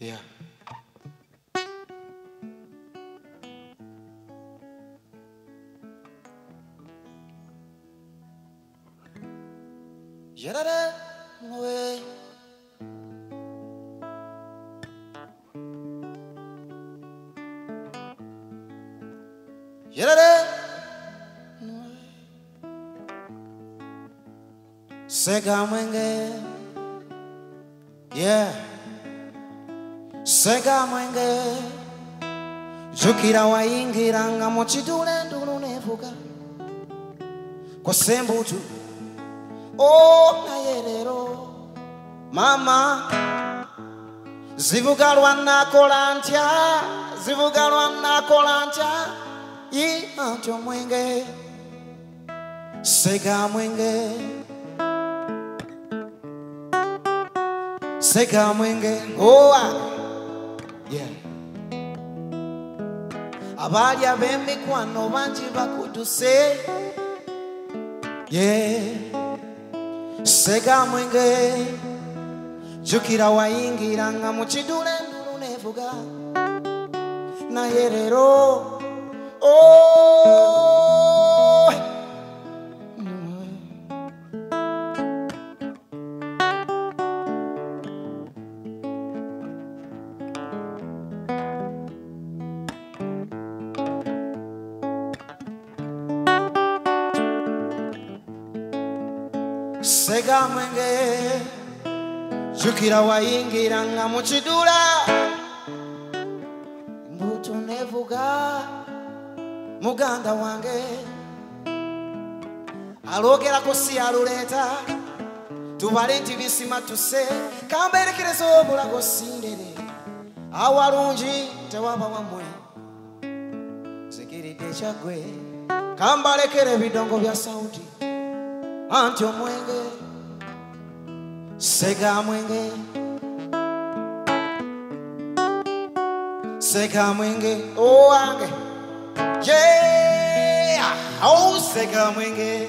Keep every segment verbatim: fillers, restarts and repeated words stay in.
Yeah. Yarada way. Yarada Ssegamwenge. Yeah. Ssegamwenge. Jukira wayingiranga mu kidule ndulu nevuga kwa sembutu. Oh naye lero mama zivuga lwanakola ntya, zivuga lwanakola ntya. Yi antyo mwenge Ssegamwenge. Ssegamwenge. Oh yeah. Abali ab'emikwano bangi bakuduse. Yeah. Ssegamwenge. Jukira wayingiranga mu kidule ndulu nevuga naye lero oh Ssegamwenge. Jukira wayingiranga mu kidula mbuto nevuga muganda wange alogerako si aluleta tubale nti bisima tuse kamberekereza obulago sindere awalungi tewaba wamwe zikiridde ekyagwe kambalekere ebidongo bya sauti anti omwenge Ssegamwenge. Ssegamwenge. Oh wange. Yeah. Oh Ssegamwenge.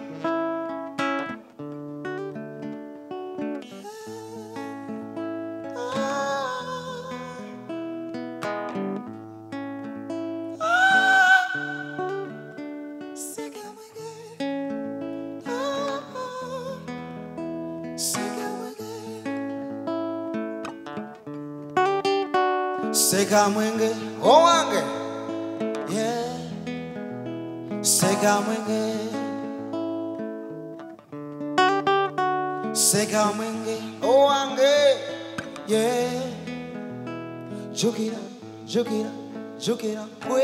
Ssegamwenge. Oh wange. Yeah. Ssegamwenge. Ssegamwenge. Oh wange. Yeah. Jukira, jukira, jukira kwe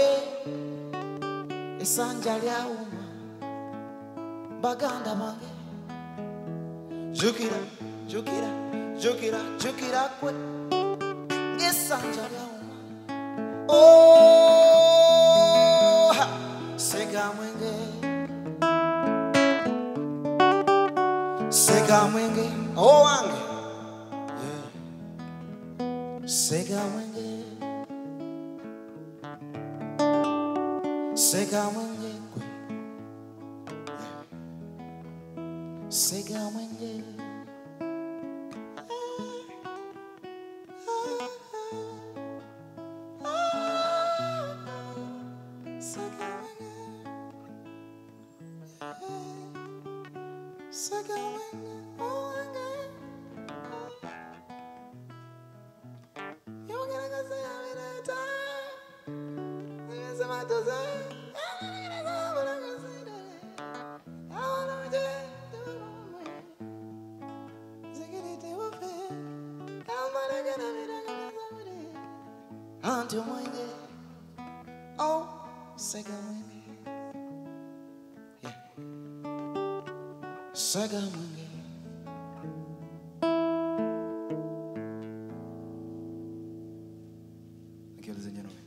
esanja lyauma Baganda bange. Jukira, jukira, jukira, jukira kwe esanja lyauma. Oh Ssegamwenge. Ssegamwenge. Oh wange. Yeah. Ssegamwenge. Ssegamwenge. Yeah. Ssegamwenge. Ssegamwenge. Oh wange. Yogera kaze yabireta. Nimesema toza. Anti omwenge. Oh Ssegamwenge. Yeah. Ssegamwenge. Thank you, ladies and gentlemen.